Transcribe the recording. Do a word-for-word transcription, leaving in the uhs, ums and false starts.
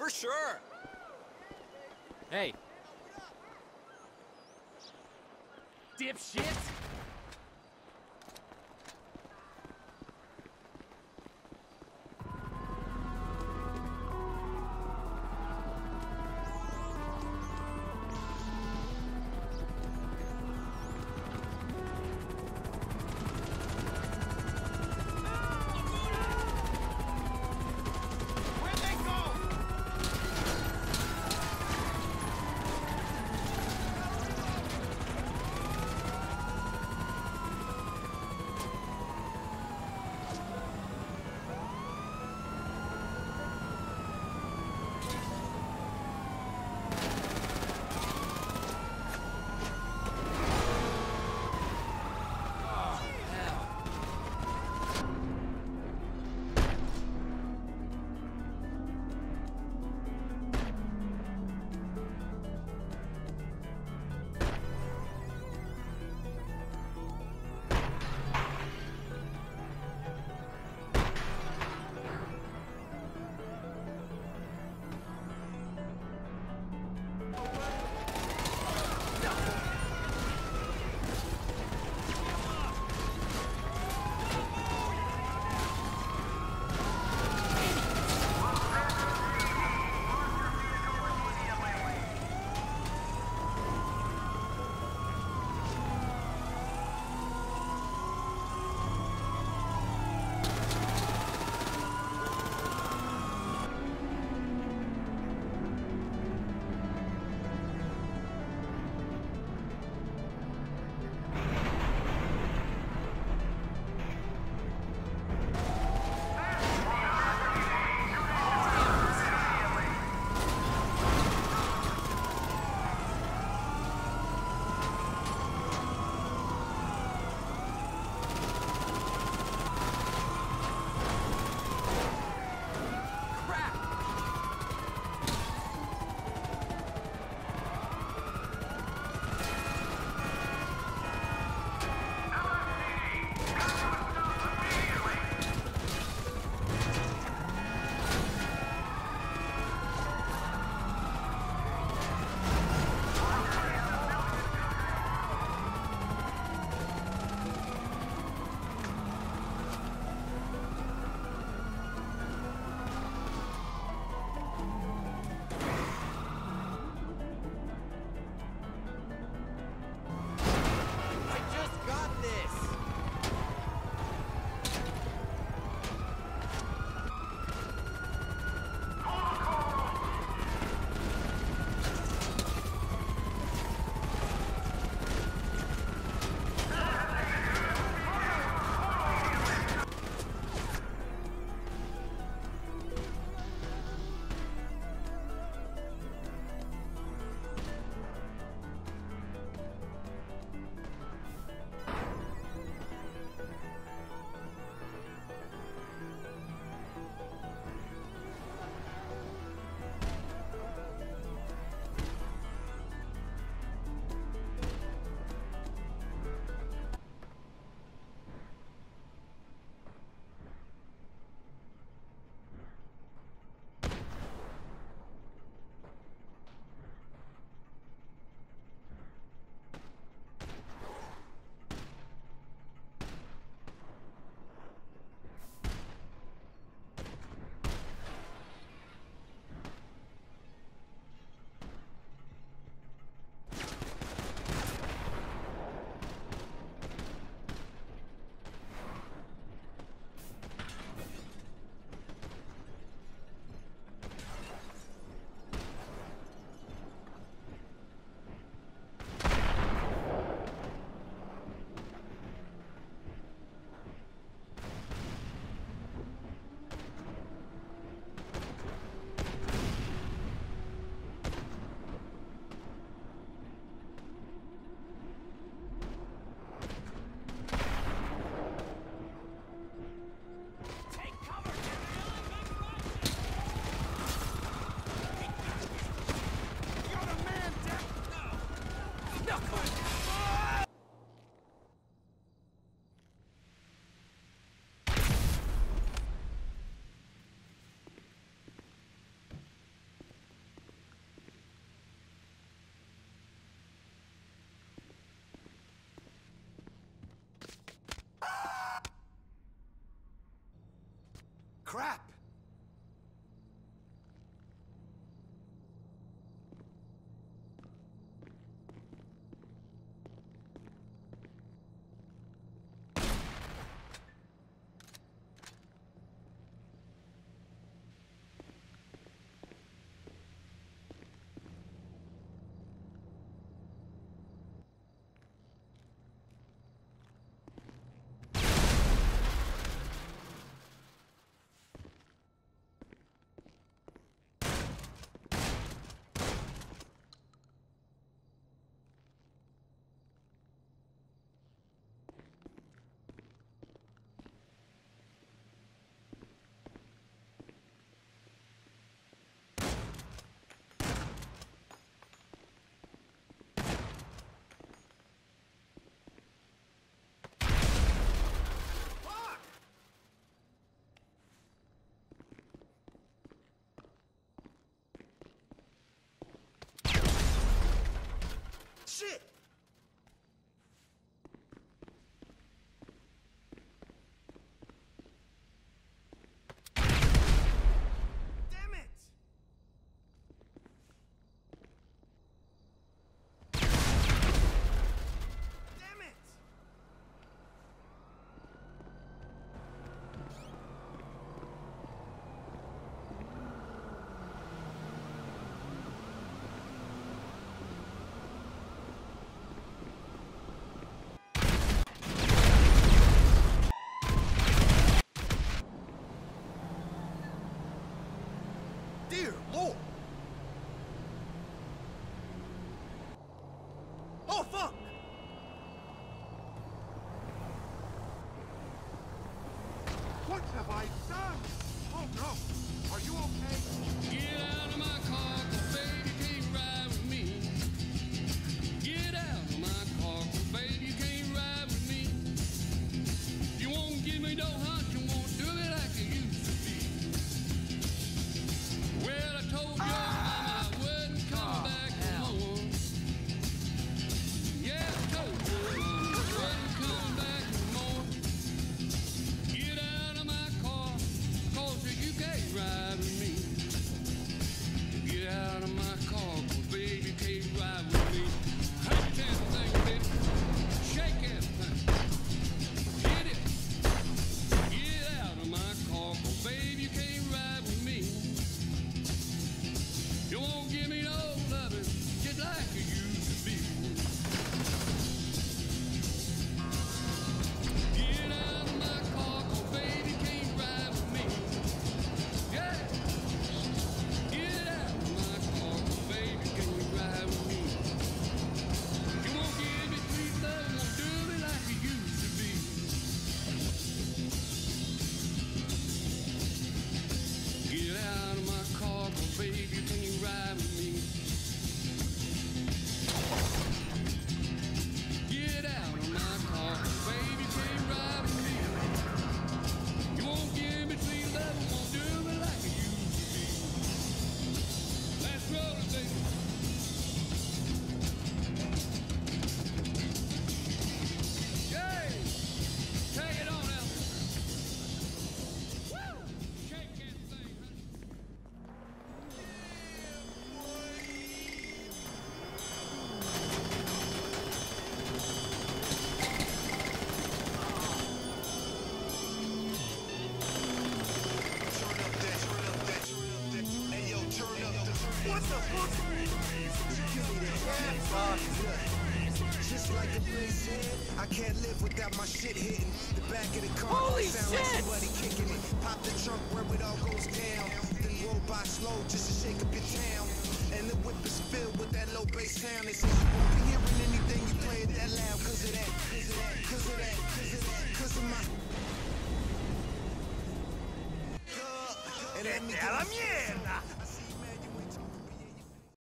For sure. Hey. Dipshit! Oh no! Are you okay? Get out of my car, 'cause baby, you can't ride with me. Get out of my car, 'cause baby, you can't ride with me. You won't give me no hunch, you won't do it like you used to be. Well, I told your mama I wouldn't come back no more. Yeah, I told your mama I wouldn't come back no more. Get out of my car, 'cause you can't ride with me. Get out of my car, 'cause baby, you can't ride with me. Hey, that thing, baby. Shake that thing. Get it. Get out of my car, 'cause baby, you can't ride with me. You won't give me no loving, just like you used to be. Get out of my car, 'cause baby, you can't ride with me. Yeah. Get out of my car, 'cause baby, can you ride with me? You won't give me sweet love, won't do me like you used to be. Get out of my car, 'cause baby, can you ride with me? Get out of my car, 'cause baby, can you ride with me? You won't give me sweet love, won't do me like you used to be. Let's roll it, baby. Yay! Take it on, Elvis. Woo! Shake that thing, honey. Turn up that, turn up that, turn up that. Hey yo, turn up the. What the fuck? Give me that. Just like the Blitz said, I can't live without my shit hitting the back of the car. Holy Sound like shit! somebody kicking it. Pop the trunk where it all goes down. Then roll by slow just to shake up your town. And the whip is filled with that low bass sound. They say you won't be hearing anything you play it that loud. Cause of that, cause of that, cause of that, cause of that, cause of my. And let me ¡Vete a la mierda!